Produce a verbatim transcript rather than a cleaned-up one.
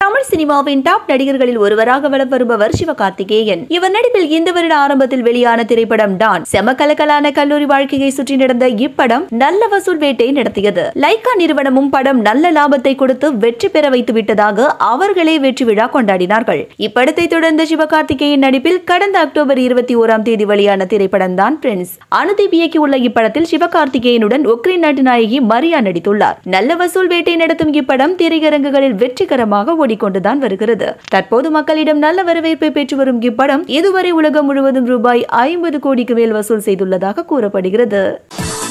தமிழ் சினிமாவின் டாப் நடிகர்களில் ஒருவராக வலம் வருபவர் சிவகார்த்திகேயன். இவர் நடிப்பில் இந்த வருட ஆரம்பத்தில் வெளியான திரைப்படம் டான். செம கலக்கலான கல்லூரி வாழ்க்கையை சுற்றி நடந்த இப்படம் நல்ல வசூல் வேட்டை நடத்தியது. லைகா நிறுவனமும் படம் நல்ல லாபத்தை கொடுத்து வெற்றி பெற வைத்து விட்டதாக அவர்களே வெற்றி விழா கொண்டாடினார்கள். இப்படத்தை தொடர்ந்து சிவகார்த்திகேயன் நடிப்பில் கடந்த அக்டோபர் இருபத்தி ஓராம் தேதி வெளியான திரைப்படம் தான் பிரின்ஸ். அனுதீப் இயக்கியுள்ள இப்படத்தில் சிவகார்த்திகேயனுடன் உக்ரைன் நாட்டு நாயகி மரியா நடித்துள்ளார். நல்ல வசூல் வேட்டை நடத்தும் இப்படம் திரையரங்குகளில் வெற்றிகரமாக ஓடிக்கொண்டுதான் வருகிறது. தற்போது மக்களிடம் நல்ல வரவேற்பை பெற்று வரும் இப்படம் இதுவரை உலகம் முழுவதும் ரூபாய் ஐம்பது கோடிக்கு மேல் வசூல் செய்துள்ளதாக கூறப்படுகிறது.